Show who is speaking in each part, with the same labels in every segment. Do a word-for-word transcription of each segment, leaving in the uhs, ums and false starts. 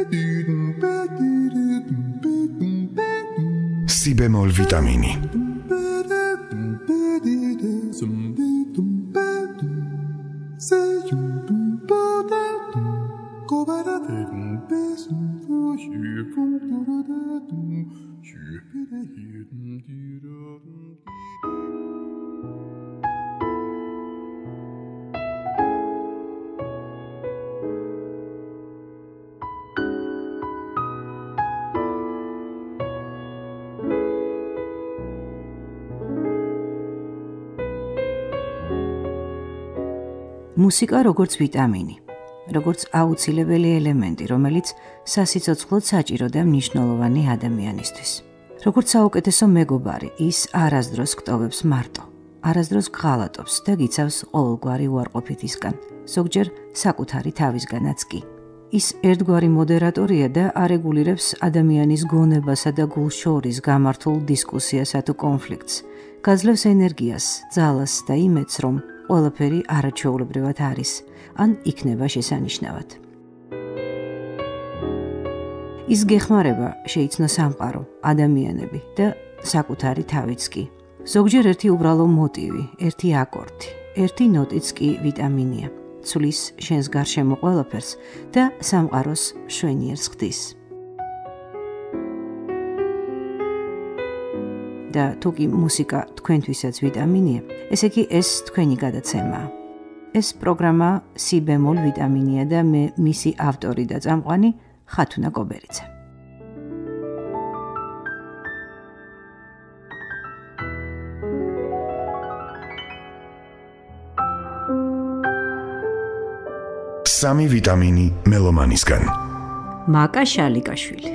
Speaker 1: Si bemol vitamini.
Speaker 2: მუსიკა როგორც ვიტამინი, როგორც აუცილებელი ელემენტი, რომელიც სასიცოცხლოდ საჭირო და მნიშვნელოვანი ადამიანისთვის. როგორც საუკეთესო მეგობარი, ის არასდროს გტოვებს მარტო, არასდროს გღალატობს და გიცავს ყოველგვარი უარყოფითისგან, ზოგჯერ საკუთარი თავისგანაც კი. ის ერთგვარი მოდერატორია და არეგულირებს ადამიანის გონებასა და გულს შორის გამართულ დისკუსიასა თუ კონფლიქტს, გაძლევს ენერგიას, ძალას და იმედს, რომ ყველაფერი არაჩვეულებრივად არის, ან იქნება შესანიშნავად. ის გეხმარება შეიცნო სამყარო, ადამიანები და საკუთარი თავიც კი. ზოგჯერ ერთი უბრალო მოტივი, ერთი აკორდი, ერთი ნოტიც კი ვიტამინია. ცulis შენს გარშემო ყველაფერს და სამყაროს შვენიერს ხდის. და თუ კი მუსიკა თქვენთვისაც ვიტამინია, ესე იგი ეს თქვენი გადაცემაა. ეს პროგრამა Si bemol ვიტამინია და მე მისი ავტორი და წამყვანი ხათუნა კობერიცა.
Speaker 1: სამი ვიტამინი მელომანისგან.
Speaker 2: მაკა შალიკაშვილი.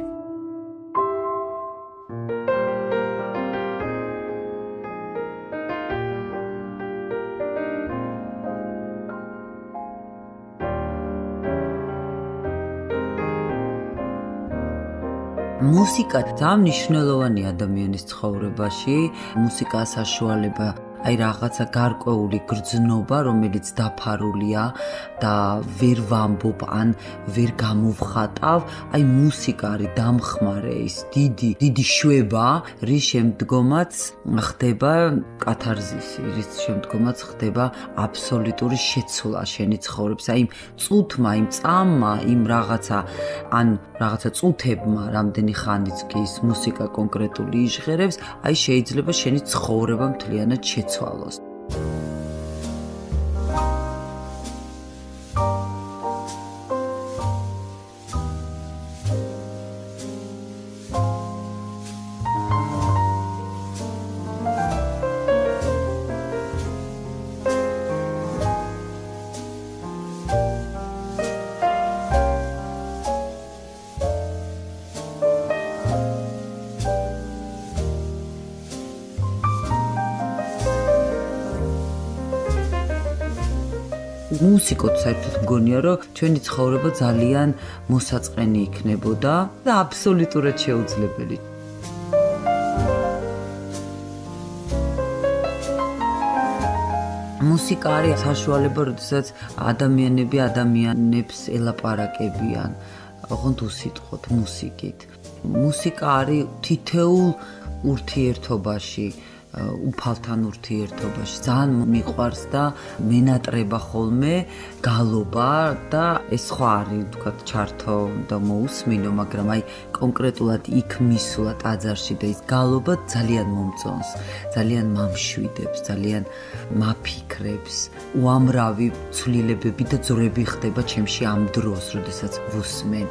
Speaker 3: მუსიკა ძალიან მნიშვნელოვანი ადამიანის ცხოვრებაში. მუსიკა საშუალება აი რაღაცა გარკვეული გრძნობა, რომელიც დაფარულია და ვერ ვამბობ ან ვერ გამოვხატავ, აი მუსიკა არის დამხმარე, ის დიდი დიდი შვება, რის შემდგომაც ხდება კათარზისი, რის შემდგომაც ხდება აბსოლუტური შეცვლა შენი ცხოვრების, აი იმ წუთმა, იმ წამმა, იმ რაღაცა ან რაღაცა წუთებმა, რამდენი ხანიც კი ის მუსიკა კონკრეტული იჟღერებს, აი შეიძლება შენი ცხოვრება მთლიანად შეცვალოს. მუსიკოთ საერთოდ მგონია, რომ ჩვენი ცხოვრება ძალიან მოსაწყენი იქნებოდა და აბსოლუტურად შეუძლებელი. მუსიკა არის საშუალება, როდესაც ადამიანები ადამიანებს ელაპარაკებიან, ოღონდ უსიტყვოდ მუსიკით. მუსიკა არის თითოეულ ურთიერთობაში, უფალთან ურთიერთობაში ძალიან მიყვარს და მენატრება ხოლმე გალობა და ეს სხვა არის თქვა ჩართო და მოусმინო, მაგრამ აი კონკრეტულად იქ მისვლა ტაძარში და ის გალობა ძალიან მომწონს, ძალიან მამშვიდებს, ძალიან მაფიქრებს, უამრავი ცვლილებები და ძროები ხდება ჩემში ამ დროს, როდესაც ვუსმენ.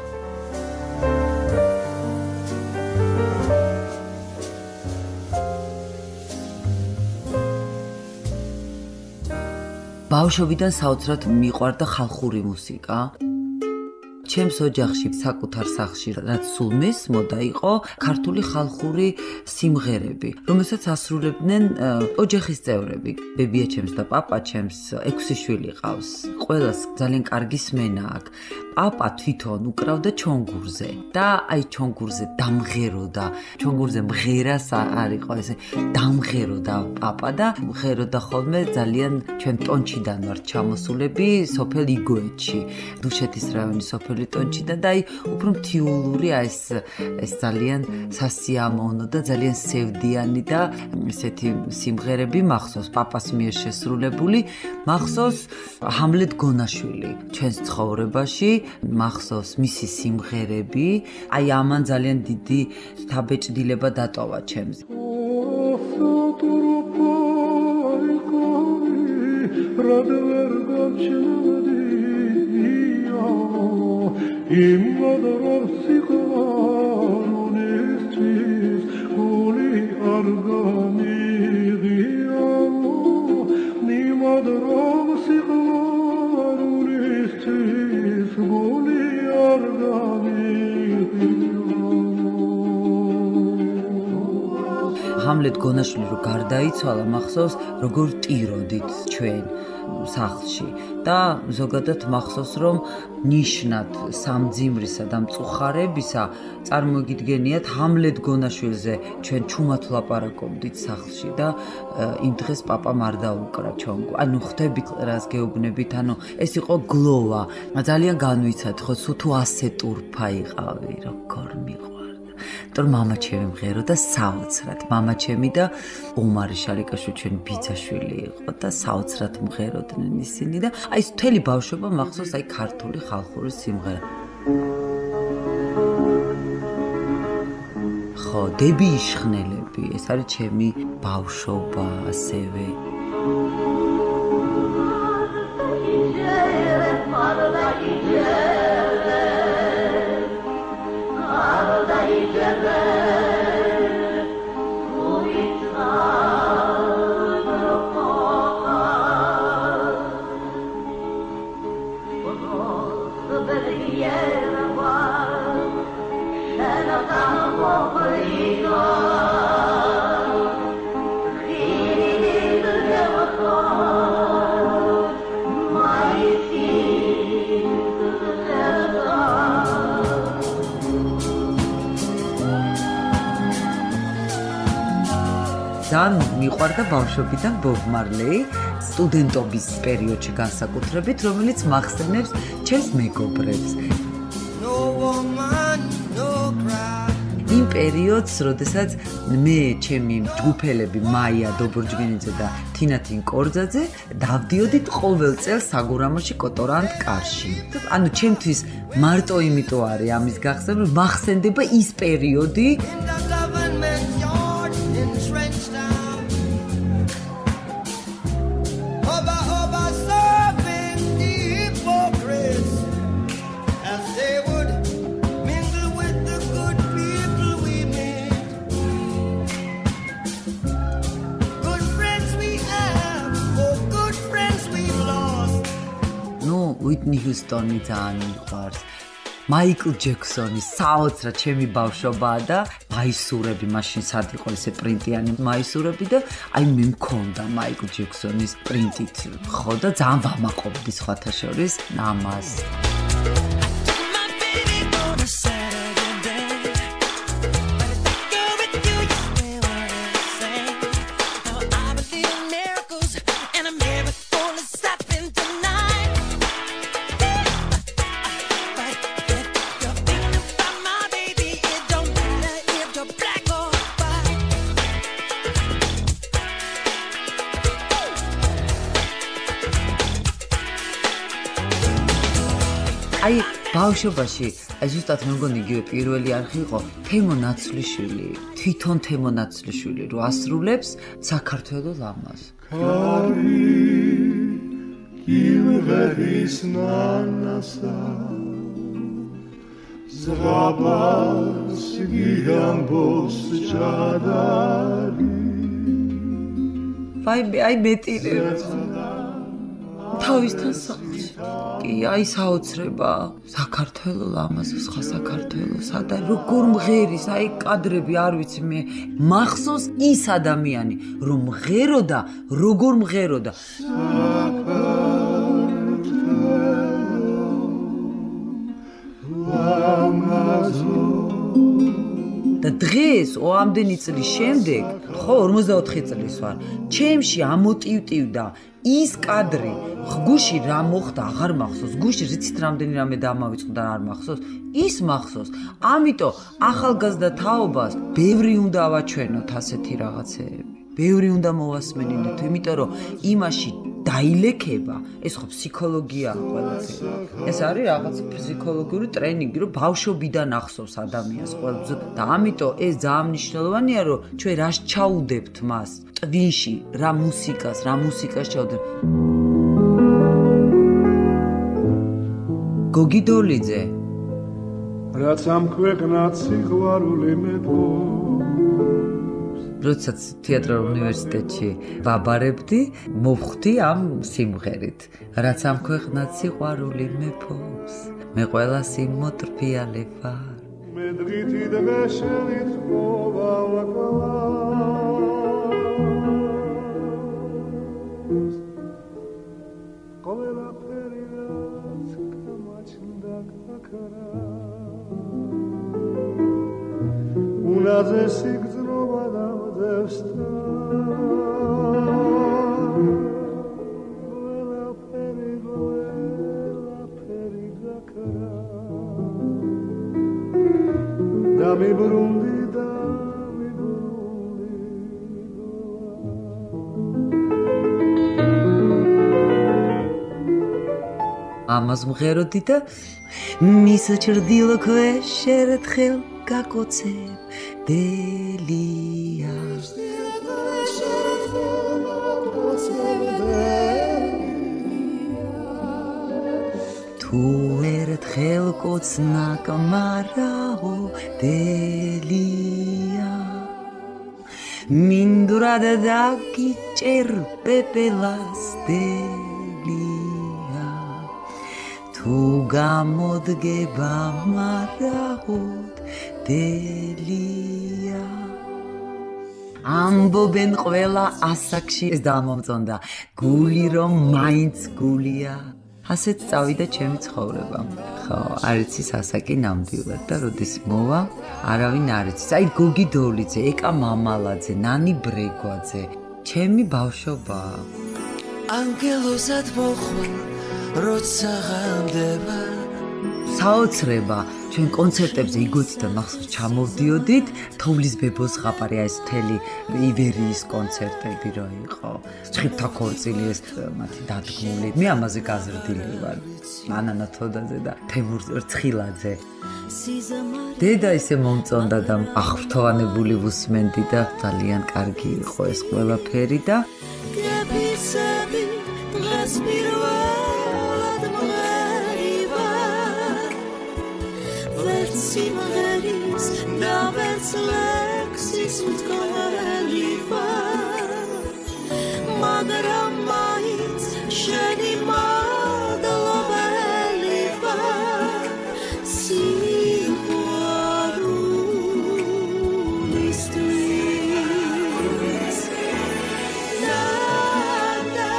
Speaker 3: ბავშვობიდან საოცრად მიყვარდა ხალხური მუსიკა. ჩემს ოჯახში საკუთარ სახლში რაც სულ მესმოდა იყო ქართული ხალხური სიმღერები, რომელსაც ასრულებდნენ ოჯახის წევრები. ბებია ჩემს და პაპა ჩემს ექვსი შვილი ყავს. ყველას ძალიან კარგი სმენა აქვს. პაპა თვითონ უკრავდა ჩონგურზე და აი ჩონგურზე დამღეროდა. ჩონგურზე მღერას არ იყო ესე დამღეროდა პაპა და მღეროდა ხოლმე ძალიან ჩვენ ტონჩიდან ვართ ჩამოსულები სოფელ იგოეთში. დუშეთის რაიონის სოფელ პირველი ტონჩიდან და აი უფრო მთიულური ეს ეს ძალიან სასიამოვნო და ძალიან სევდიანი და ესეთი სიმღერები მახსოვს პაპას მიერ შესრულებული მახსოვს ჰამლეტ გონაშვილი ჩვენს ცხოვრებაში მახსოვს მისი სიმღერები აი ამან ძალიან დიდი დაბეჭდილება დატოვა ჩემს ჰამლეტ გონაშვილი რო გარდაიცვალა მახსოვს როგორ ტიროდით ჩვენ სახლში და ზოგადად მახსოვს რომ ნიშნად სამძიმრისა და მწუხარებისა წარმოგიდგენიათ ჰამლეტ გონაშვილზე ჩვენ ჩუმად ვლაპარაკობდით სახლში და იმ დღეს პაპამ არ დაუკრა ჩვენ ანუ ხვდებით რას გეუბნებით ანუ ეს იყო გლოვა ძალიან განვიცადი ხო თუ ასე ტურფა იყავი როგორ მიყვარდა თორ მამა ჩემი მღეროდა საოცრად მამა ჩემი და ომარი შალიკაშვილი ჩვენ ბიძაშვილი იყო და საოცრად მღეროდნენ ისინი და აი ეს მთელი ბავშვობა მახსოვს აი ქართული ხალხური სიმღერა ხო დები იშხნელები ეს არის ჩემი ბავშვობა ასევე ძალიან მიყვარდა ბავშვობიდან ბობ მარლეი სტუდენტობის პერიოდში განსაკუთრებით რომელიც მახსენებს ჩემს მეგობრებს იმ პერიოდს როდესაც მე ჩემი ჯგუფელები მაია დობორჯგენიძე და თინათინ კორძაძე დავდიოდით ყოველ წელს საგურამოში კოტორანტ კარში ანუ ჩემთვის მარტო იმიტომ არის ამის გახსენება რომ მახსენდება ის პერიოდი უიტნი ჰიუსტონი ძალიან მიყვარს მაიკლ ჯექსონი საოცრად ჩემი ბავშვობაა და მაისურები მაშინ სად იყო ესე პრინტიანი მაისურები და აი მე მქონდა მაიკლ ჯექსონის პრინტით ხო და ძალიან ვამაყობდი სხვათა შორის ამას აი ბავშვობაში აი ზუსტად მე მგონი იგივე პირველი არხი იყო თემო ნაცვლიშვილი თვითონ თემო ნაცვლიშვილი რო ასრულებს საქართველოს ლამაზ
Speaker 4: ქარი კიმღერის ნანასა ზღაბას გიამბოს ჯადარი
Speaker 3: ვაი აი მეტირე თავისთან სახლში კი აი საოცრება საქართველოს ლამაზ სხვა საქართველოსა და როგორ მღერის აი კადრები არ ვიცი მე მახსოვს ის ადამიანი რომ მღეროდა როგორ მღეროდა და დღეს ამდენი წლის შემდეგ, ხო, ორმოცდაოთხი წლის ვარ, ჩემში ამოტივტივდა ის კადრი, გუში რა მოხდა, აღარ მახსოვს, გუში რიცით რამდენი რამე დამავიწყდა და არ მახსოვს, ის მახსოვს. ამიტომ ახალგაზრდა თაობას ბევრი უნდა ავაჩვენოთ ასეთი რაღაცეები. ბევრი უნდა მოვასმენინოთ, იმიტომ რომ იმაში დაილექება, ეს ხო ფსიქოლოგიაა ყველაფერი. ეს არის რაღაც ფსიქოლოგიური ტრენინგი, რომ ბავშვობიდან ახსოვს ადამიანს ყველაფერს და ამიტომ ეს ძალიან მნიშვნელოვანია, რომ ჩვენ რას ჩაუდებთ მას ტვინში, რა მუსიკას, რა მუსიკას ჩაუდებთ. გოგი დოლიძე
Speaker 4: რაც ამ ქვეყნად სიყვარული მეფო
Speaker 3: როდესაც თეატრალურ უნივერსიტეტში ვაბარებდი, მოვხვდი ამ სიმღერით. რაც ამ ქვეყნად სიყვარული მეფობს, მე ყველას იმოტრფიალე ვარ.
Speaker 4: მე დღითი დღე შეიტყობა ვაკალავს ყველაფერი რაც გამაჩნდა გაქრა უნაზე სიგრძნობა დამძევს ყველაფერი ყველაფერი გაქრა და მიბრუნდი და მიბრუნდი
Speaker 3: ამას მღეროდი და მის ჭრდილო ქვეშ ერთხელ გაკოცებ დელია თუ ერთხელ კოცნა კამარაო დელია მინდურად დაგიჭერ პეპელას დელია თუ გამოდგება მარაოდ დელია ამბობენ ყველა ასაკში ეს დამომწონდა გული რომ მაინც გულია ასეც წავიდა ჩემი ცხოვრება ხო არ იცის ასაკი ნამდვილად და როდის მოვა არავინ არ იცის აი გოგი დოლიძე ეკა მამალაძე ნანი ბრეგვაძე ჩემი ბავშვობა ანგელოზად მოხვალ როცა ღამდება საოცრება ჩვენ კონცერტებზე იგოთიდან მახსოვს ჩამოვდიოდით თოვლის ბებოს ხაპარი ეს მთელი ივერიის კონცერტები რო იყო ჭხიფთა ქორწილი ეს მათი დადგმული მე ამაზე გაზრდილი ვარ ანანა თოდაძე და თემურ რცხილაძე დედა ისე მომწონდა და აღფრთოვანებული ვუსმენდი და ძალიან კარგი იყო ეს ყველაფერი და სიმღერის და ვერც ლექსის მდგომელი ვარ მაგრამ მაინც შენი მადლობელი ვარ სიყვარულისთვის და და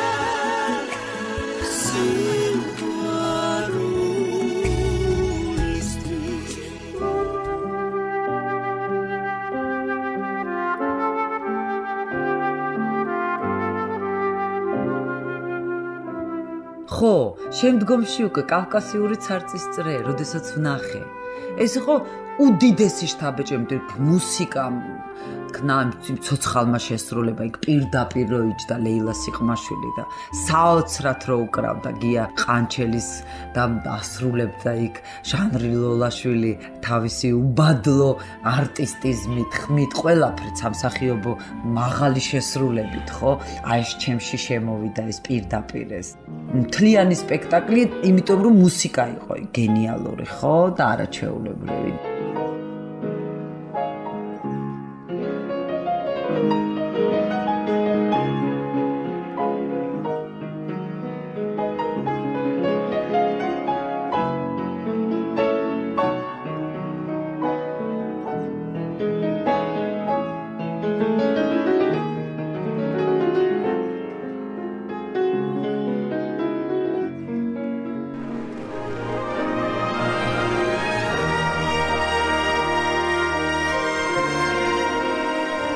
Speaker 3: ხო, შემდგომში უკვე კავკასიური ცარცის წრე, როდესაც ვნახე. ეს იყო უდიდესი შთაბეჭდი მუსიკა თქნა ცოცხალმა შესრულება იქ პირდაპირ რო იჯდა ლეილა სიყმაშვილი და საოცრად რო უკრავდა გია ყანჩელის და ასრულებდა იქ ჟანრი ლოლაშვილი თავისი უბადლო არტისტიზმით ხმით ყველაფრით სამსახიობო მაღალი შესრულებით ხო აი ეს ჩემში შემოვიდა ეს პირდაპირ ეს მთლიანი სპექტაკლი იმიტომ რომ მუსიკა იყო გენიალური ხო და არაჩვეულებრივი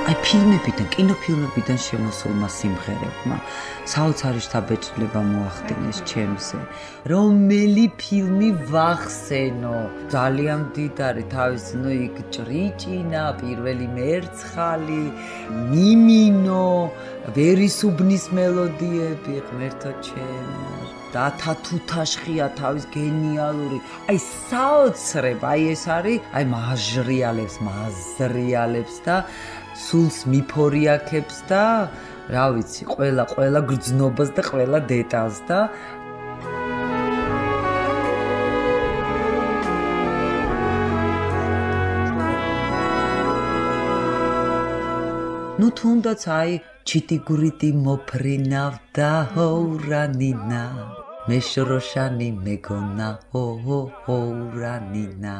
Speaker 3: აი ფილმებიდან, კინოფილმებიდან შემოსულმა სიმღერებმა საოცარი შთაბეჭდილება მოახდინეს ჩემზე. რომელი ფილმი ვახსენო? ძალიან მდიდარი თავის ნუ იქ ჭრიჭინა, პირველი მერცხალი, მიმინო, ვერისუბნის მელოდიები, ღმერთო ჩემო. დათა თუთაშხია თავის გენიალური. აი საოცრება, აი ეს არის, აი მაჟრიალებს, მაზრიალებს და სულს მიფორიაქებს და რა ვიცი, ყველა ყველა გრძნობას და ყველა დეტალს და ნუ თუნდაც აი ჩიტიგურიტი მოფრინავდა ჰოურანინა მეშროშანი მეგონა ჰო ჰო ჰოურანინა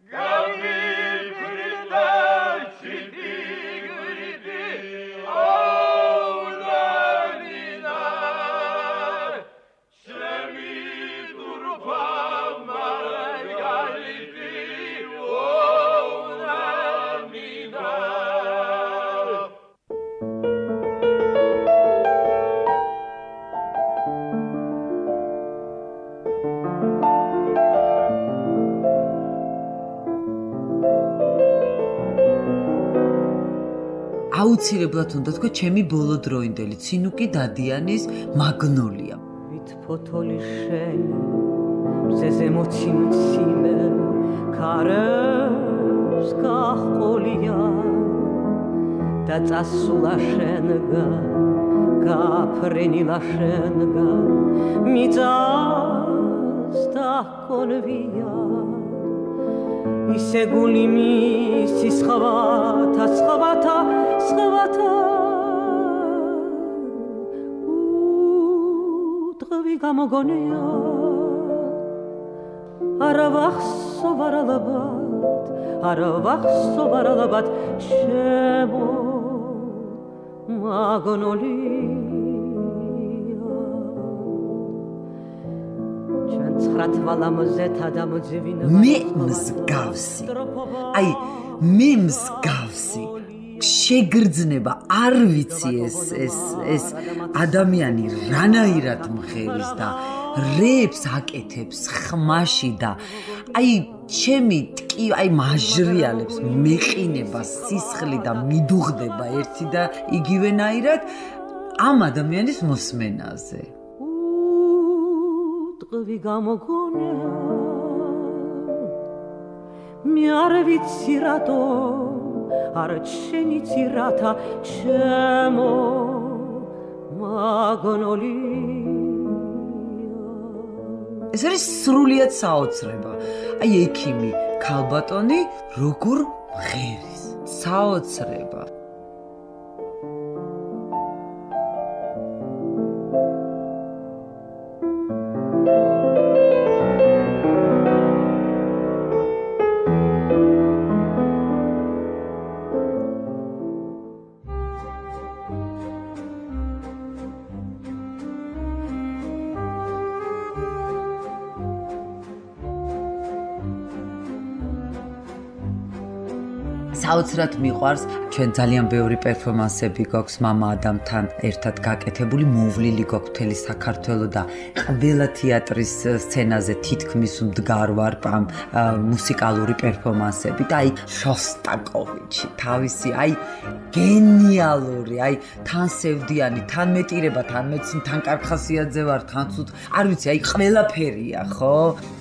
Speaker 3: აუცილებლად უნდა თქვა ჩემი ბოლო დროინდელი ცინუკი დადიანის მაგნოლია.
Speaker 5: ვით ფოთოლი შენი მზეზე მოციმციმე ქარებს გაჰყოლია და წასულა შენგან გაფრენილა შენგან მიწას დაკონვია ისე გული მისის ხვათა ხვათა ხვათა უდღები გამოგონია არა ვახსო ვარალაბად არა ვახსო ვარალაბად შემო მაგონოლია ჩვენ ცხრათვალა მზეთა დამძვინა
Speaker 3: მე მსგავსი აი მე მსგავსი შეგრძნება არ ვიცი ეს ეს ეს ადამიანი რანაირად მღერის და რეებს აკეთებს ხმაში და აი ჩემი ტკი აი მაჟრიალებს მეყინება სისხლი და მიდუღდება ერთი და იგივენაირად ამ ადამიანის მოსმენაზე
Speaker 5: ტყვი გამოგონია მე არ ვიცი რატო არ ჩენიცი რათა ჩემო მაგნოლია
Speaker 3: ეს არის სრულიად საოცრება აი ექიმი ქალბატონი როგორ მღერის საოცრება საოცრად მიყვარს ჩვენ ძალიან ბევრი პერფორმანსები გვაქვს მამა ადამთან ერთად გაკეთებული მოვლილი გვაქვს მთელი საქართველოს და ყველა თეატრის სცენაზე თითქმის მდგარ ვარ ამ მუსიკალური პერფორმანსები და აი შოსტაკოვიჩი თავისი აი გენიალური აი თან სევდიანი თან მეტირება თან მეცინ თან კარხასიაძე ვარ თან ცუდ არ ვიცი აი ყველაფერია ხო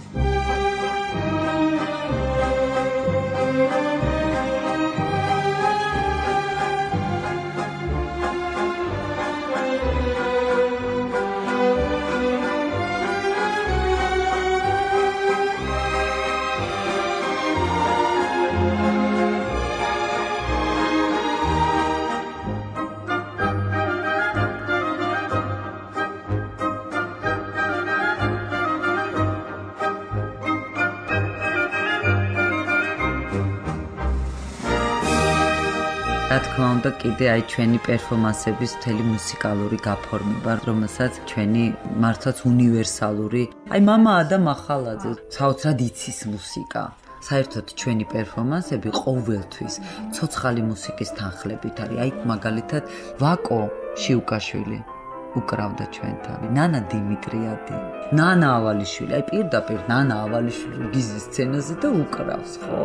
Speaker 3: რა თქმა უნდა კიდე აი ჩვენი პერფორმანსების მთელი მუსიკალური გაფორმება რომელსაც ჩვენი მართლაც უნივერსალური აი მამა ადამ ახალაძე საოცრად იცის მუსიკა საერთოდ ჩვენი პერფორმანსები ყოველთვის ცოცხალი მუსიკის თანხლებით არის. აი მაგალითად ვაკო შიუკაშვილი უკრავდა ჩვენთან, ნანა დიმიტრიადი, ნანა ავალიშვილი, აი პირდაპირ ნანა ავალიშვილი გიზის სცენაზე და უკრავს, ხო?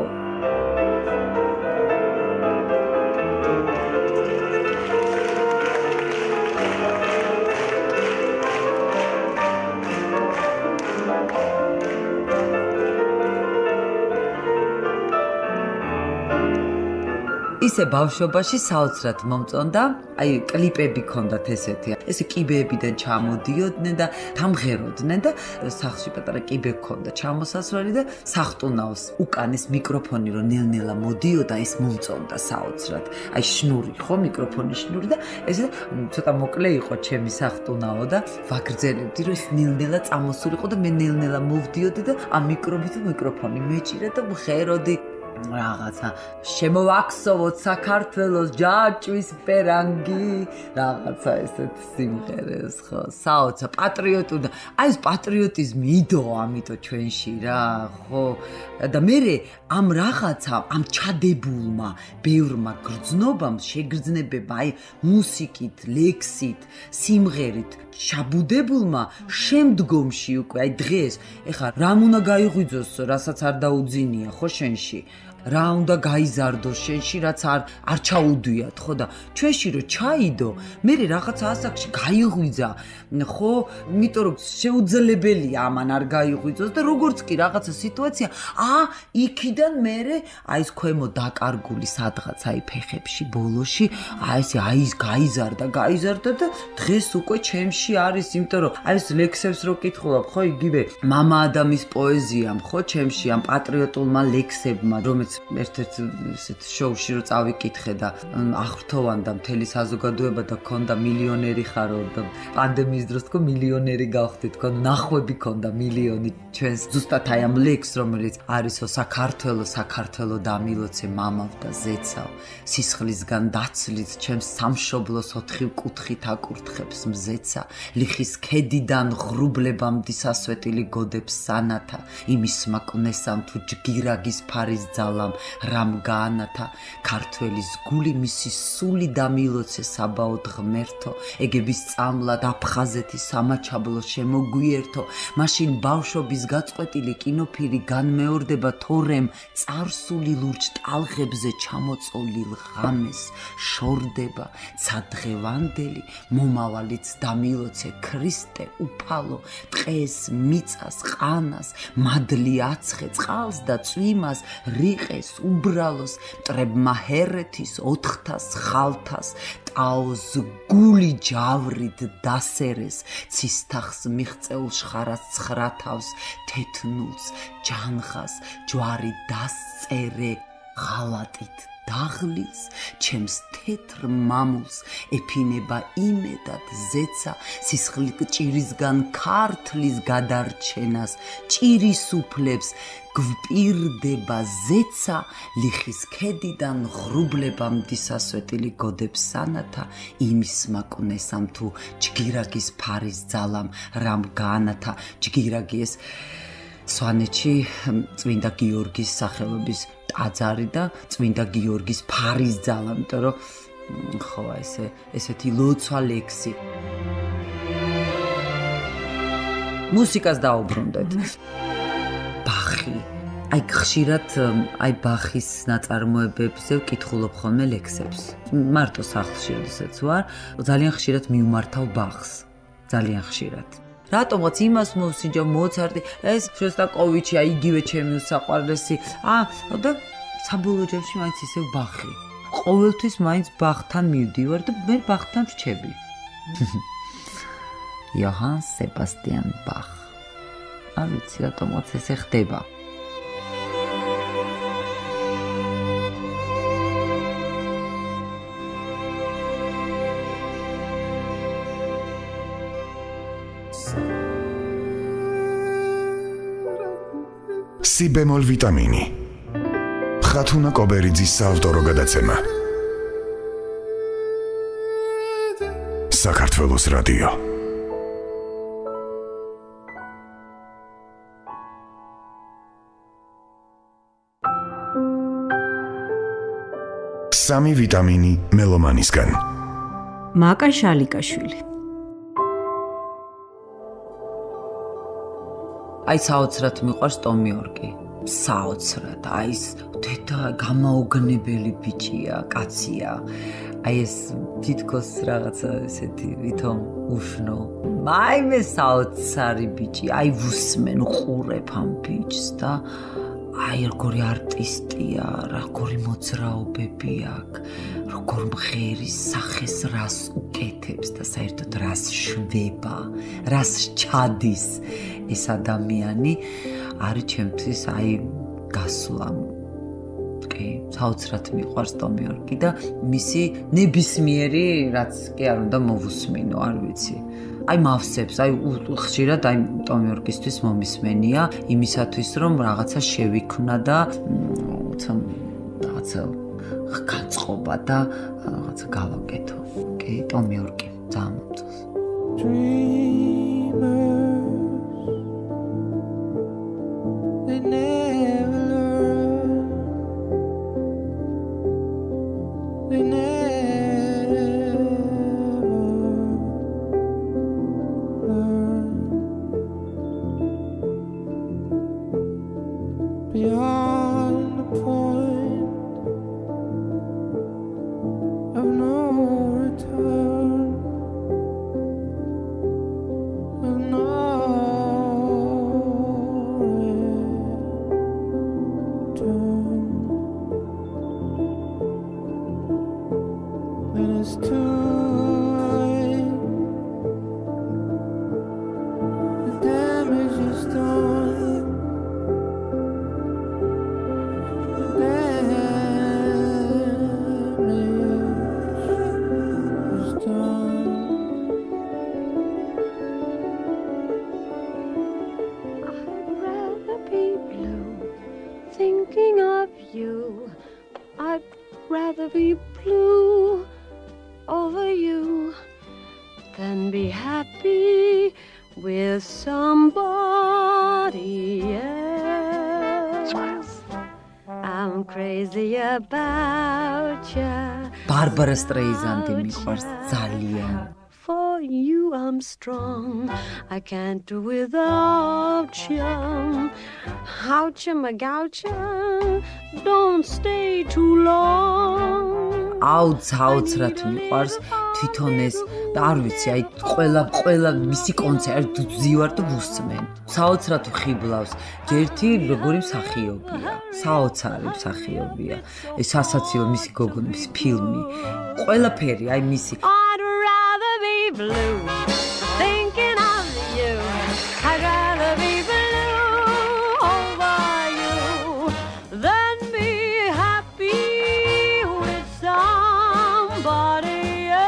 Speaker 3: ისე ბავშვობაში საოცრად მომწონდა, აი კლიპები ქონდათ ესეთი. ესე კიბეებიდან ჩამოდიოდნენ და თამღეროდნენ და სახლში პატარა კიბე ქონდა ჩამოსასვლელი და სახტუნავს უკანის მიკროფონი რომ ნელ-ნელა მოდიოდა, ეს მომწონდა საოცრად. აი შნური, ხო, მიკროფონის შნური და ესე ცოტა მოკლე იყო ჩემი სახტუნაო და ვაგრძელებდი რომ ეს ნელ-ნელა წამოსულიყო და მე ნელ-ნელა მოვდიოდი და ამ მიკროფონით მიკროფონი მეჭირა და მღეროდი. რაღაცა შემოვაქსოვოთ საქართველოს ჯაჭვის პერანგი, რაღაცა ესეთ სიმღერეს, ხო, საოცარ პატრიოტული და აი ეს პატრიოტიზმი იდო ამიტომ ჩვენში რა, ხო? და მე ამ რაღაცა, ამ ჩადებულმა, ბევრმა გრძნობამ შეგრძნებება, აი მუსიკით, ლექსით, სიმღერით შაბუდებულმა შემდგომში უკვე, აი დღეს, ეხლა რამ უნდა გაიღვიძოს, რასაც არ დაუძინია, ხო შენში? რა უნდა გაიზარდოს შენში, რაც არ არ ჩაუდვიათ, ხო და ჩვენში რომ ჩაიდო, მე რაღაცა ასაკში გაიღვიძა, ხო, იმიტომ რომ შეუძლებელია ამან არ გაიღვიძოს და როგორც კი რაღაცა სიტუაცია, აა, იქიდან მე აი ეს ქვემო დაკარგული სადღაც აი ფეხებში ბოლოში, აი ესე აი ის გაიზარდა, გაიზარდა და დღეს უკვე ჩემში არის, იმიტომ რომ აი ეს ლექსებს რო კითხულობ, ხო, იგივე მამა ადამის პოეზიამ, ხო, ჩემში ამ პატრიოტულმა ლექსებმა, რომელიც ერთ-ერთ ესეთ შოუში რო წავიკითხე და აღრთოვანდა მთელი საზოგადოება და ქონდა მილიონერი ხარო და პანდემიის დროს თქო მილიონერი გავხდი, თქო ნახვები ქონდა მილიონი ჩვენს ზუსტად აი ამ ლექს, რომელიც არისო საქართველო, საქართველო დამილოცე მამავ და ზეცავ, სისხლისგან დაცლით ჩემს სამშობლოს ოთხივ კუთხით აკურთხებს მზეცა, ლიხის ქედიდან ღრუბლებამდი სასვეტილი გოდებს სანათა, იმის მაკვნესამ თუ ჯგირაგის ფარის ძალა რამ გაანათა ქართველის გული მისი სული დამილოცე საბაოდ ღმერთო ეგების წამლად აფხაზეთის სამაჩაბლო შემოგვიერთო მაშინ ბავშვობის გაწყვეტილი კინოფირი განმეორდება თორემ წარსული ლურჯ ტალღებზე ჩამოწოლილ ღამეს შორდება ცადღევანდელი მომავალიც დამილოცე ქრისტე უფალო ტყეს მიწას ყანას მადლი აცხე წყალს და წვიმას რიყეს უბრალოს მტრებმა ჰერეთის ოთხთას ხალთას ტაოს გული ჯავრით დასერეს ცისთახს მიღწეულ შხარას ცხრათავს თეთნულს ჯანხას ჯვარი დასწერე ღალატით დაღლის ჩემს თეთრ მამულს ეფინება იმედად ზეცა სისხლით ჭირისგან ქართლის გადარჩენას ჭირის უფლებს გვპირდება ზეცა ლიხის ქედიდან ღრუბლებამდი სასვეტილი გოდებს სანათა იმის მაკვნესამ თუ ჯგირაგის ფარის ძალამ რამ გაანათა ჯგირაგი ეს სვანეთში წმინდა გიორგის სახელობის ტაძარი და წმინდა გიორგის ფარის ძალა, იმიტომ რომ ხო ესე ესეთი ლოცვა ლექსი. მუსიკას დაუბრუნდეთ. ბახი. აი ხშირად აი ბახის ნაწარმოებებზე ვკითხულობ ხოლმე ლექსებს. მარტო სახლში როდესაც ვარ, ძალიან ხშირად მივმართავ ბახს. ძალიან ხშირად. რატომღაც იმას მოვსინჯა მოცარტი, ეს შოსტაკოვიჩი, აი იგივე ჩემი საყვარლესი. აა და საბოლოო ჯამში მაინც ისევ ბახი. ყოველთვის მაინც ბახთან მივდივარ და მე ბახთან ვრჩები. იოჰან სებასტიან ბახ. არ ვიცი რატომღაც ესე ხდება.
Speaker 1: სი ბემოლ ვიტამინი. ხათუნა კობერიძის საავტორო გადაცემა. საქართველოს რადიო. სამი ვიტამინი მელომანისგან.
Speaker 2: მაკა შალიკაშვილი.
Speaker 3: აი საოცრად მიყვარს ტომი ორკი. საოცრად, აი ეს დედა გამაოგნებელი ბიჭია, კაცია. აი ეს თითქოს რაღაცა ესეთი ვითომ უშნო. მაიმე საოცარი ბიჭი, აი ვუსმენ უყურებ ამ ბიჭს და აი როგორი არტისტია, როგორი მოძრაობები აქვს, როგორ მღერის სახეს რას უკეთებს და საერთოდ რას შვება, რას ჩადის ეს ადამიანი არის ჩემთვის აი გასვლა. კი, საოცრად მიყვარს ტომი ორკი და მისი ნებისმიერი რაც კი არ უნდა მოვუსმინო, არ ვიცი. აი მავსებს, აი ხშირად აი ტომი ორკისთვის მომისმენია იმისათვის რომ რაღაცა შევიქმნა და რაღაცა გაწყობა და რაღაცა გავაკეთო. კი, ტომი ორკი ძალიან მომწონს.
Speaker 6: They never learn. They never learn. Beyond the point of no return. Of no It's too late. The damage is done. The damage is done.
Speaker 5: I'd rather be blue, thinking of you. I'd rather be blue over you than be happy with somebody else. I'm crazy about you.
Speaker 3: ბარბარა სტრეიზანდი მიყვარს ძალიან.
Speaker 5: For you I'm strong, I can't do without you. Oucha magoucha, don't stay too long.
Speaker 3: აუ საოცრად მიყვარს თვითონ ეს და არ ვიცი აი ყველა ყველა მისი კონცერტი ძივარ და ვუსმენ. საოცრად ხიბლავს. ერთი როგორი მსახიობია. საოცარი მსახიობია. ეს ასაცილო მისი გოგონის ფილმი. ყველაფერი აი მისი
Speaker 5: I'd rather be blue, thinking of you. I'd rather be blue over you than be happy with somebody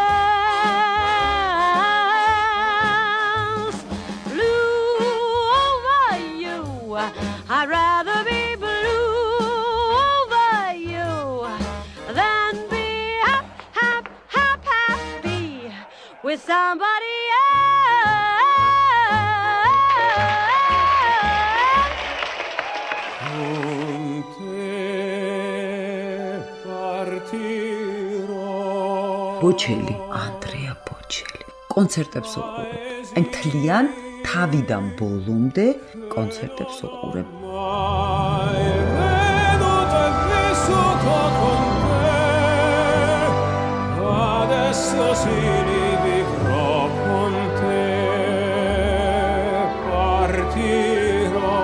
Speaker 5: else. Blue over you. I'd rather be blue over you than be hap, hap, hap, happy with somebody else.
Speaker 4: Con te partirò.
Speaker 3: ბოჩელი, ანდრეა ბოჩელი. კონცერტებს უყურებ. აი მთლიან თავიდან ბოლომდე კონცერტებს უყურებ.
Speaker 4: Mai vedo te vissuto con te. Adesso sì li vivrò con te. Partirò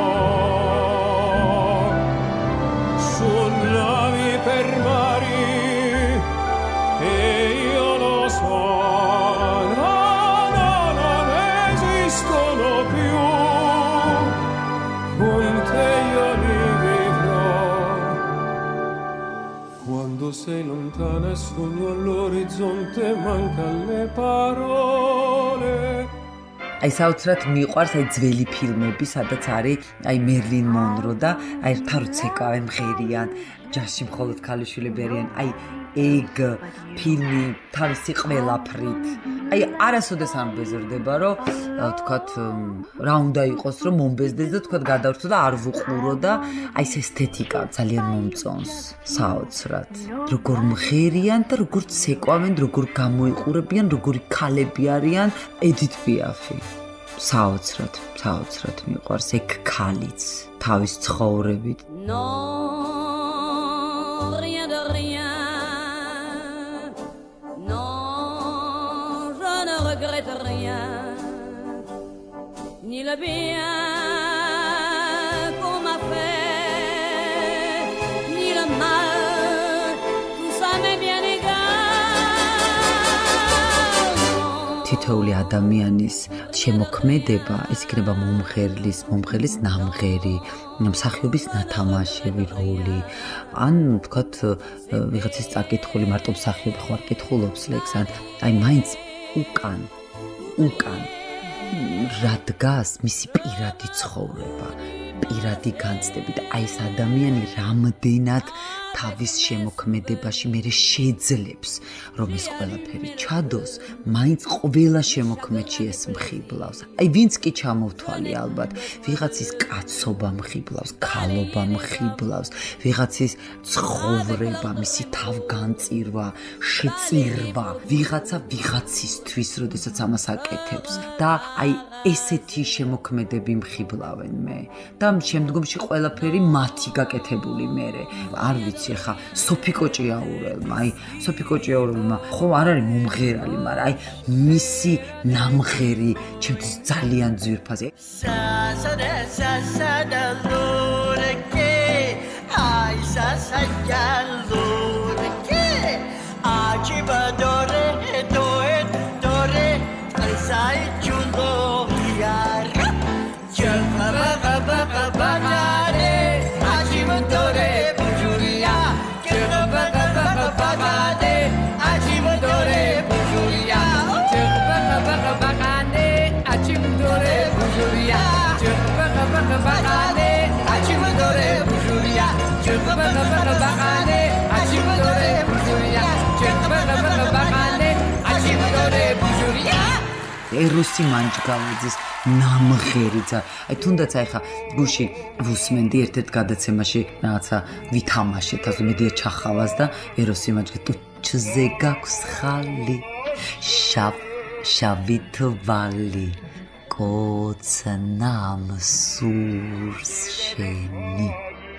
Speaker 4: su navi per mari e io lo so. No, no, non esistono più. Con te io li vivrò. Quando sei lontana e sogno all'orizzonte mancano le parole.
Speaker 3: აი საოცრად მიყვარს აი ძველი ფილმები, სადაც არის აი მერლინ მონრო და აი თარუცეკავენ მღერიან, ჯაში მხოლოდ ქალიშვილები არიან. აი ეგ ფილმი თავისი ყველაფრით აი არასოდეს არ მბეზრდება, რომ თქვათ რა უნდა იყოს, რომ მომბეზდეს და თქვათ გადავრთო და არ ვუყურო და აი ეს ესთეტიკა ძალიან მომწონს საოცრად. როგორ მღერიან და როგორ ცეკვავენ, როგორ გამოიყურებიან, როგორი ქალები არიან ედით პიაფი. საოცრად, საოცრად მიყვარს ეგ ქალიც თავის ცხოვრებით.
Speaker 5: Non, rien de rien. Non, je ne regrette rien. Ni le bien qu'on m'a fait, ni le mal, tout ça m'est bien égal.
Speaker 3: თითოეული ადამიანის შემოქმედება ეს იქნება მომღერლის, მომღერლის ნამღერი, მსახიობის ნათამაშები როლი. ან თქვათ ვიღაცის წაკითხული მარტო მსახიობი ხო არ კითხულობს ლექს, ან აი მაინც უკან, უკან რა დგას მისი პირადი ცხოვრება, პირადი განცდები და აი ეს ადამიანი რამდენად თავის შემოქმედებაში მე შეძლებს რომ ეს ყველაფერი ჩადოს, მაინც ყველა შემოქმედში ეს მხიბლავს. აი ვინც კი ჩამოვთვალე ალბათ, ვიღაცის კაცობა მხიბლავს, ქალობა მხიბლავს, ვიღაცის ცხოვრება, მისი თავგანწირვა, შეწირვა, ვიღაცა ვიღაცისთვის, როდესაც ამას აკეთებს და აი ესეთი შემოქმედები მხიბლავენ მე და შემდგომში ყველაფერი მათი გაკეთებული მერე. არ ვიცი ხა სოფი კოჭიაურელმა, აი სოფი კოჭიაურელმა ხო არ არის მომღერალი, მაგრამ აი მისი ნამღერი ჩემთვის ძალიან ძვირფასია. ეროსი მანჯგალაძის ნამღერი ძა. აი თუნდაც აი ხა გუში ვუსმენდი ერთ-ერთ გადაცემაში რაღაცა ვითამაშეთ, ასე მედია ჩახავას და ეროსი მანჯგალაძე ტუჩზე გაქვს ხალი, შავ შავი თვალი, კოცნამ სურს შენი.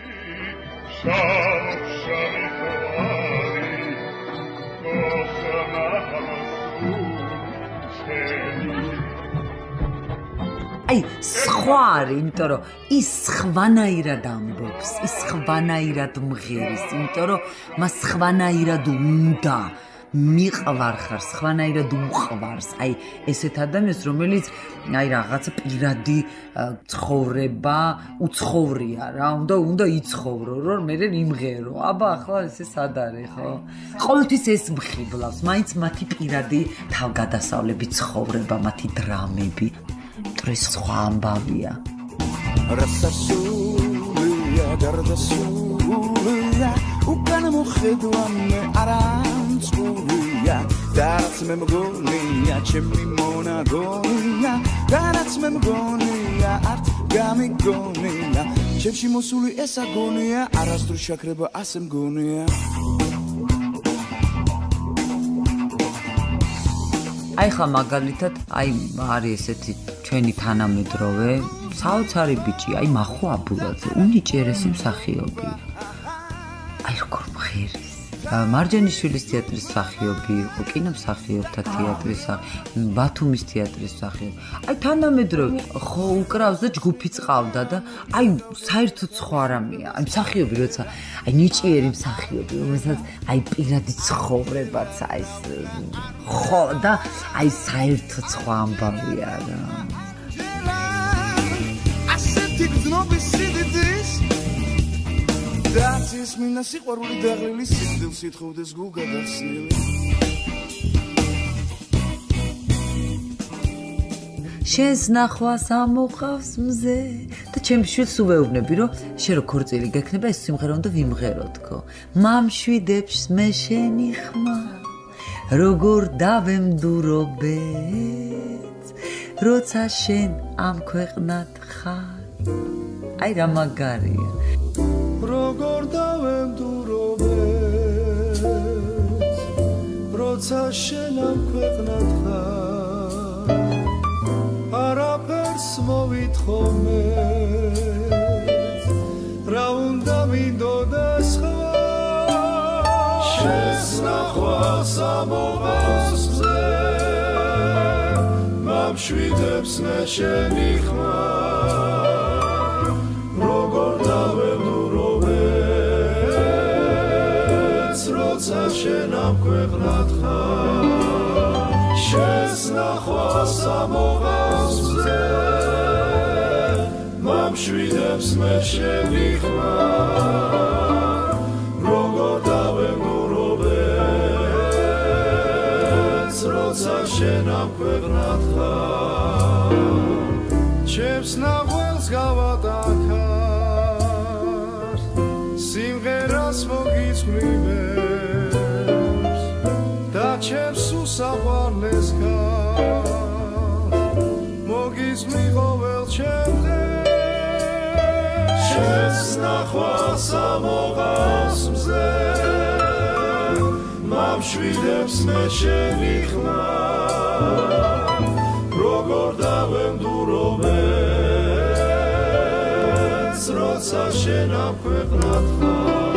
Speaker 3: აი სხვა არის, იმიტომ რომ ის სხვანაირად ამბობს, ის სხვანაირად მღერის, იმიტომ რომ მას სხვანაირად უნდა მიყვარხარ, სხვანაირად უყვარს. აი ესეთ ადამიანს, რომელიც აი რაღაცა პირადი ცხოვრება უცხოვრია რა, უნდა უნდა იცხოვრო, რომ მე იმღერო. აბა ახლა ესე სად არის ხო? ყოველთვის ეს მხიბლავს, მაინც მათი პირადი თავგადასავლები, ცხოვრება, მათი დრამები. Tres სხვა ამბავია.
Speaker 6: Rasasuluya, gardasuluya, ukana mokhedwa me arantsuluya, darats me mgoniya, chemi monagoniya, darats me mgoniya, art gamigoniya, chemshi mosuli esagoniya, arasdru shakreba asem goniya.
Speaker 3: აი ხა მაგალითად, აი არის ესეთი ჩვენი თანამედროვე საოცარი ბიჭი, აი მახო აბულაძე, უნიჭერესი მსახიობი. აი როგორ მღერის. მარჯანიშვილის თეატრის მსახიობი იყო, კინომსახიობთა თეატრის, ბათუმის თეატრის მსახიობი. აი თანამედროვე ხო უკრავს და ჯგუფი წყავდა და აი საერთოდ სხვა რამეა. აი მსახიობი როცა აი ნიჭიერი მსახიობი, რომელსაც აი პირადი ცხოვრებაც აი ხო და აი საერთოდ სხვა ამბავია რა.
Speaker 6: ასეთი გზნობის სიდიდის დაცის მინა სიყვარული დაღლილი სიძილს ითხოვდეს გულგადახსნილი.
Speaker 3: შენს ნახვას ამოყავს მზე და ჩემს შვილს უვეუბნები, რომ შენ რო ქორწილი გექნება ეს სიმღერა უნდა ვიმღეროთ ხო. მამშვიდებს მე შენი ხმა როგორ დავემდურობეთ როცა შენ ამ ქვეყნად ხარ აი რა მაგარია
Speaker 6: როგორ დავემდურობეთ როცა შენ ამ ქვეყნად ხარ არაფერს მოვითხოვეთ რა უნდა მინდოდეს ხარ შენს ნახვას ამოღავს მზე მამშვიდებს მე შენი ხმარ როგორ დავემდურობეთ როცა შენ ამ ქვეყნად ხარ შენს ნახვას ამოღავს მზე მამშვიდებს მე შენი ხმარ როგორ დავემდურობეთ როცა შენ ამ ქვეყნად ხარ ჩემს ნახველს გავატაკარ სიმღერას მოგიწვიმებს და ჩემს უსაყვარლეს გარ მოგიწვი ყოველ ჩემდღეს შენს ნახვას ამოღავს მზე მამშვიდებს მე შენი ხმარ როგორ დავემდურობეთ როცა შენ ამ ქვეყნად ხარ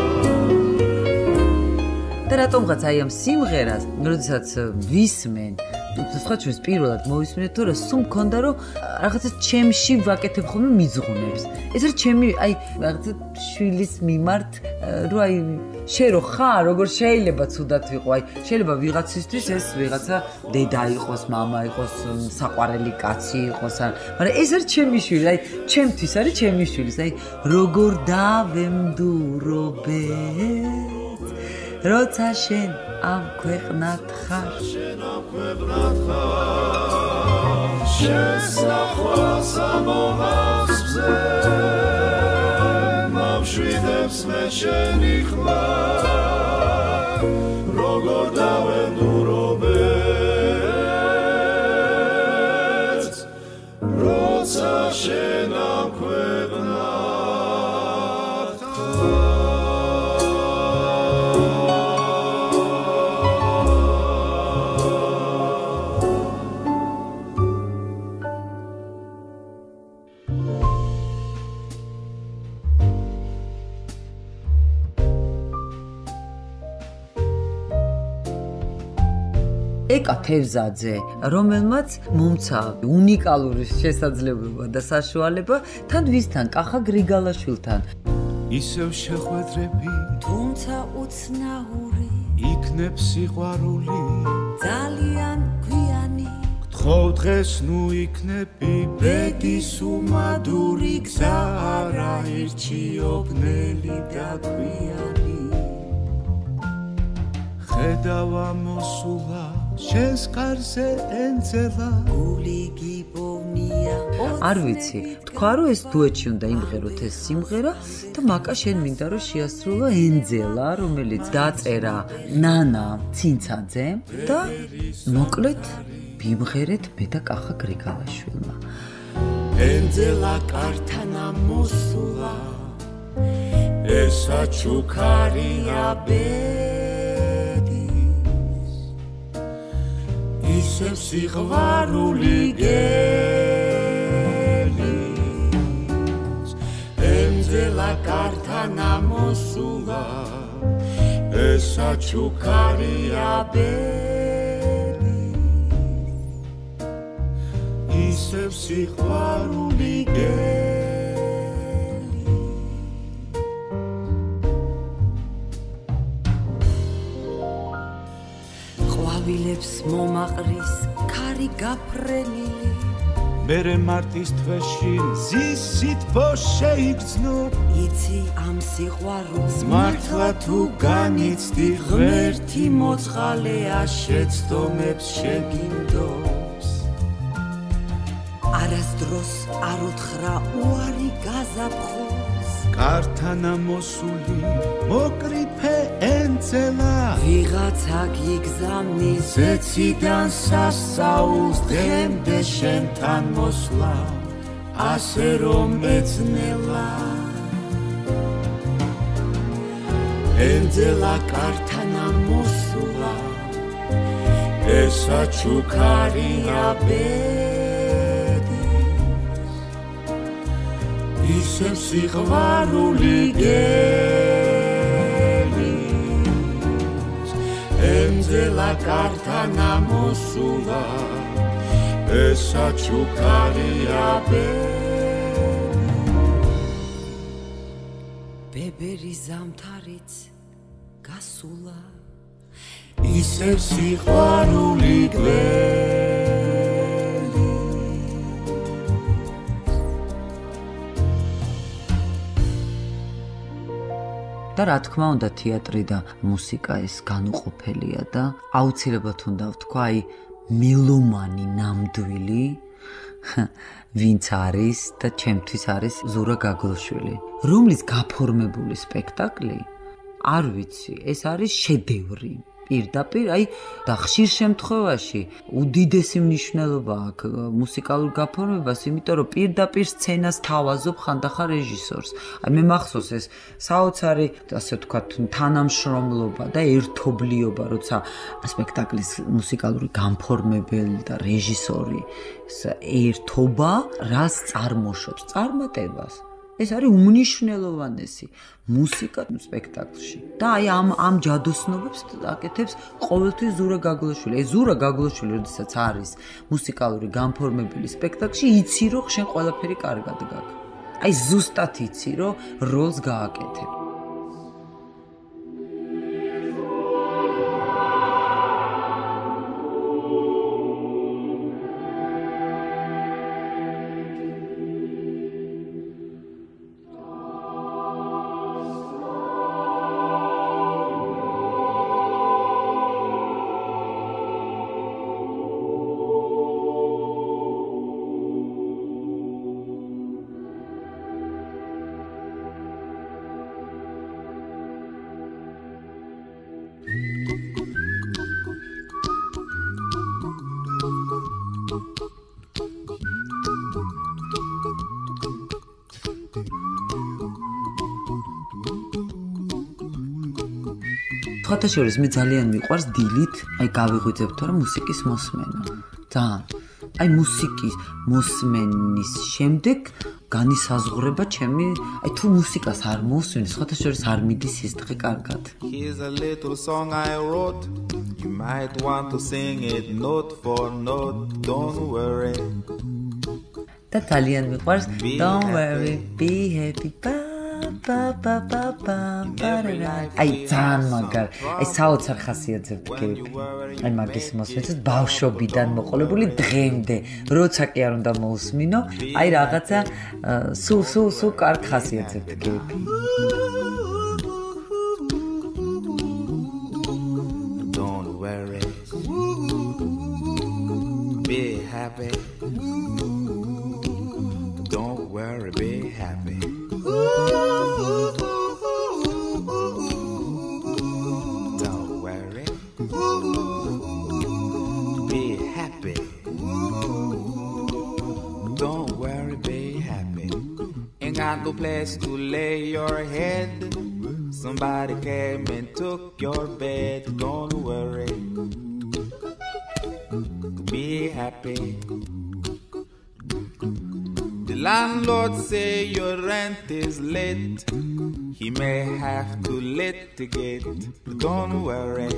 Speaker 3: და რატომღაც აი ამ სიმღერას როდესაც ვისმენ სხვა ჩვენს პირველად მოვისმენთ თორე სულ მქონდა რომ რაღაცა ჩემში ვაკეთებ ხოლმე მიძღუნებს ეს არის ჩემი აი რაღაცა შვილის მიმართ რომ აი შენ რო ხარ როგორ შეიძლება ცუდად ვიყო აი შეიძლება ვიღაცისთვის ეს ვიღაცა დედა იყოს მამა იყოს საყვარელი კაცი იყოს მაგრამ ეს არის ჩემი შვილი აი ჩემთვის არის ჩემი შვილის აი როგორ დავემდურობეთ როცა შენ ამ ქვეყნად ხარ
Speaker 6: შენ ამ ქვეყნად ხარ შენს ნახვას ამოღავს მზე მამშვიდებს მე შენი ხმარ როგორ დავემდურობეთ როცა შენ ამ ქვეყნად
Speaker 3: ეკა თევზაძე, რომელმაც მომცა უნიკალური შესაძლებლობა და საშუალება თან ვისთან კახა გრიგალაშვილთან
Speaker 4: ისევ შეხვედრები
Speaker 5: თუმცა უცნაური
Speaker 4: იქნებ სიყვარული
Speaker 5: ძალიან გვიანი
Speaker 4: გთხოვ დღეს ნუ იქნები ბედის უმადური გზა არა ირჩიობნელი და გვიანი ხედავა მოსულა შენს კარზე ენძელა
Speaker 5: გული გიბოვნია
Speaker 3: არ ვიცი თქვა რომ ეს დუეტში უნდა იმღეროთ ეს სიმღერა და მაკა შენ მინდა რომ შეასრულო ენძელა რომელიც დაწერა ნანა ცინცაძემ და მოკლედ ვიმღერეთ მე და კახა გრიგალაშვილმა
Speaker 4: ენძელა კართან ამოსულა ესა ჩუქარია ისევ სიყვარული გელის ენძელა კართან ამოსულა ესა ჩუქარია ბედის ისევ სიყვარული გელის
Speaker 5: ყვავილებს მომაყრის ქარი გაფრენილი
Speaker 4: მერე მარტის თვეში ზისით ბო შეიგრძნო
Speaker 5: იცი ამ სიყვარულს
Speaker 4: მართლა თუ განიცდი ღმერთი მოწყალეა შეცდომებს შეგინდობს
Speaker 5: არასდროს არ უთხრა უარი გაზაფხულს
Speaker 4: კართან ამოსული მოკრიფე ენძელა
Speaker 3: ვიღაცა გიგზავნის
Speaker 7: ზეციდან სასწაულს დღემდე შენთან მოსვლა ასე რომ ეცნელა ენძელა კართან ამოსულა ესა ჩუქარია ბედის ისევ სიყვარული გელის ენძელა კართან ამოსულა ესა ჩუქარია ბედის
Speaker 3: ბებერი ზამთარიც გასულა
Speaker 7: ისევ სიყვარული გველის
Speaker 3: და რა თქმა უნდა თეატრი და მუსიკა ეს განუყოფელია და აუცილებლად უნდა ვთქვა აი მელომანი ნამდვილი ვინც არის და ჩემთვის არის ზურა გაგლოშვილი რომლის გაფორმებული სპექტაკლი არ ვიცი ეს არის შედევრი პირდაპირ აი და ხშირ შემთხვევაში უდიდესი მნიშვნელობა აქვს მუსიკალურ გაფორმებას იმიტომ რომ პირდაპირ სცენას თავაზობ ხანდახან რეჟისორს აი მე მახსოვს ეს საოცარი ასე ვთქვათ თანამშრომლობა და ერთობლიობა როცა სპექტაკლის მუსიკალური განფორმებელი და რეჟისორი ერთობა რას წარმოშობს წარმატებას ეს არის უმნიშვნელოვანესი მუსიკა სპექტაკლში და აი ამ ამ ჯადოსნობებს აკეთებს ყოველთვის ზურა გაგლოშვილი. ეს ზურა გაგლოშვილი როდესაც არის მუსიკალური განფორმებელი სპექტაკლში იცი რომ შენ ყველაფერი კარგად გაქვს. აი ზუსტად იცი რომ როლს გააკეთებ. სხვათა შორის მე ძალიან მიყვარს დილით, აი გავიღვიძებ თორე მუსიკის მოსმენა. ძალიან. აი მუსიკის მოსმენის შემდეგ განისაზღვრება ჩემი, აი თუ მუსიკას არ მოსმენ, სხვათა შორის არ მიდის ის დღე კარგად.
Speaker 8: Here's a little song I wrote. You might want to sing it note for note. Don't worry.
Speaker 3: და ძალიან მიყვარს Don't worry, be happy. Pa pa pa pa აი ძალიან მაგარ აი საოცარ ხასიათზე ვდგები აი მაგის მოსმენაც ბავშვობიდან მოყოლებული დღემდე როცა კი არ უნდა მოусმინო აი რაღაცა სულ სულ სულ კარგ ხასიათზე ვდგები
Speaker 8: Don't worry be happy Don't worry be happy Don't worry, be happy. Don't worry, be happy. Ain't got no place to lay your head. Somebody came and took your bed. Don't worry, be happy. The landlord say your rent is late. He may have to litigate, but don't worry.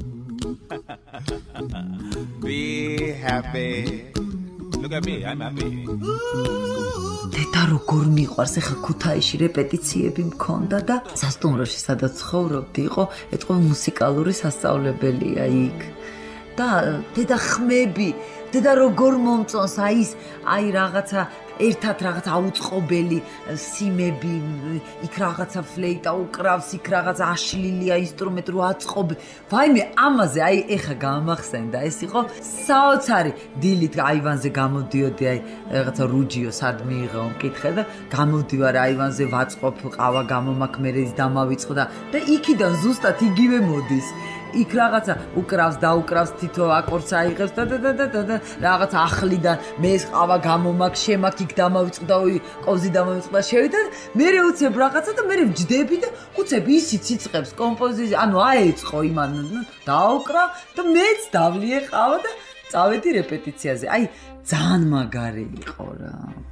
Speaker 8: Be happy. Look at me, I'm happy.
Speaker 3: დედა როგორ მიყვარს ახლა ქუთაისში რეპეტიციები მქონდა და სასტუმროში სადაც ცხოვრობდი იყო ეთყო მუსიკალური სასწავლებელია იქ და დედა ხმები დედა როგორ მომწონს აი ის აი რაღაცა ერთად რაღაც აუწყობელი სიმები იქ რაღაცა ფლეიტა უკრავს იქ რაღაცა აშლილია ინსტრუმენტი რო აწყობ ვაიმე ამაზე აი ეხა გამახსენდა ეს იყო საოცარი დილით აივანზე გამოდიოდი აი რაღაცა რუჯიო სად მიიღო მკითხე და გამოდივარ აივანზე ვაწყობ ყავა გამომაქ მე ის დამავიწყდა და იქიდან ზუსტად იგივე მოდის იქ რაღაცა უკრავს და უკრავს თითო აკორდს აიღებს და და და და და რაღაც ახლიდან მე ეს ყავა გამომაქ შემაქ იქ დამავიწყდა ой კოვზი დამავიწყდა შევიდა მე უცებ რაღაცა და მე ვჯდები და უცებ ისიც იწყებს კომპოზიცია ანუ აეწყო იმან დაუკრა და მეც დავლიე ყავა და წავედი რეპეტიციაზე აი ძალიან მაგარი იყო რა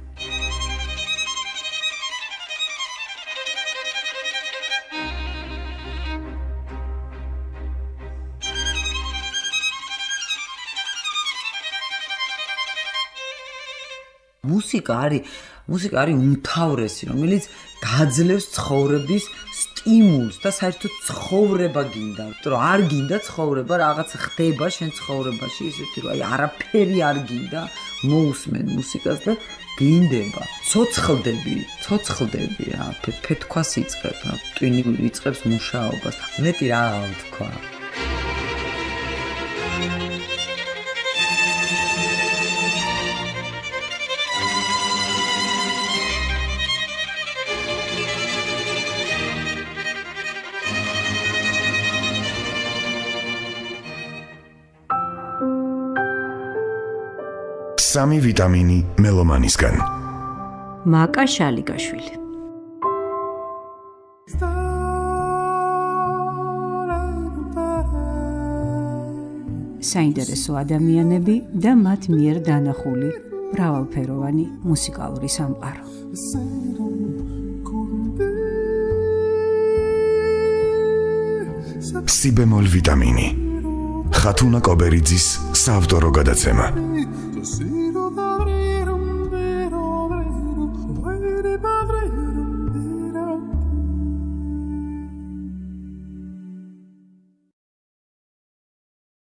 Speaker 3: მუსიკა არის მუსიკა არის უმთავრესი რომელიც გაძლევს ცხოვრების სტიმულს და საერთოდ ცხოვრება გინდა რომ არ გინდა ცხოვრება რაღაცა ხდება შენ ცხოვრებაში ისეთი რომ აი არაფერი არ გინდა მოусმენ მუსიკას და გინდება ცოცხლდები ცოცხლდები რა ფეთქვას იწყებ რა ტვინი იწყებს მუშაობას მეტი რა ვთქვა
Speaker 1: სამი ვიტამინი მელომანისგან.
Speaker 2: მაკა შალიკაშვილი. საინტერესო ადამიანები და მათ მიერ დანახული მრავალფეროვანი მუსიკალური სამყარო.
Speaker 1: სი ბემოლ ვიტამინი. ხათუნა კობერიძის საავტორო გადაცემა.